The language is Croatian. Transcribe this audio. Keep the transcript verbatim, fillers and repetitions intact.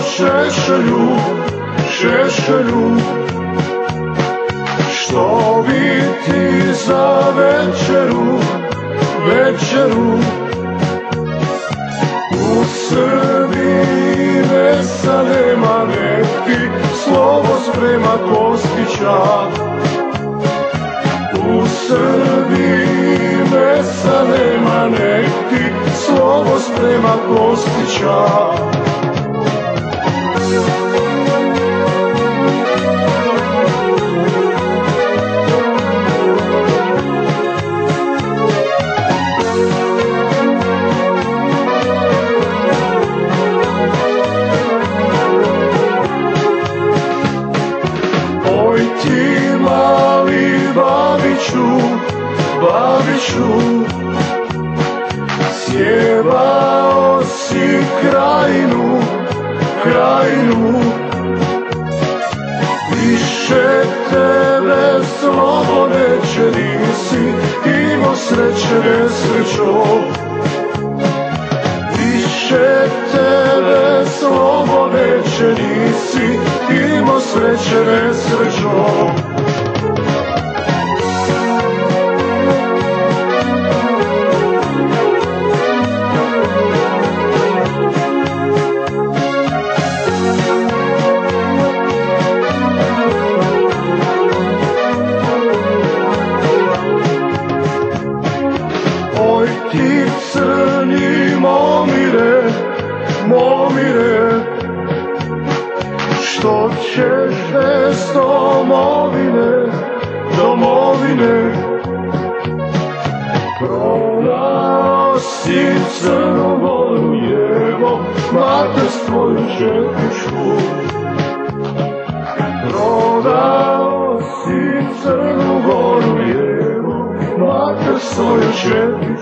šešelju, šešelju, što bi ti za večeru, večeru. U Srbiji mesa nema, nek ti slovo sprema Kostića. U Srbiji mesa nema, nek ti slovo sprema Kostića. Oj ti mali Babiću, Babiću, sjevao si krajinu, krajinu. Više tebe slovo neće, nisi imao sreće, nesrećo. Više tebe slovo neće, nisi imao sreće, nesrećo. Oj ti crni momire, momire, što ćeš bez domovine, domovine. Prodao si Crnu Goru, jevo, mater svoju četničku. Prodao si Crnu Goru, jevo, mater svoju četničku.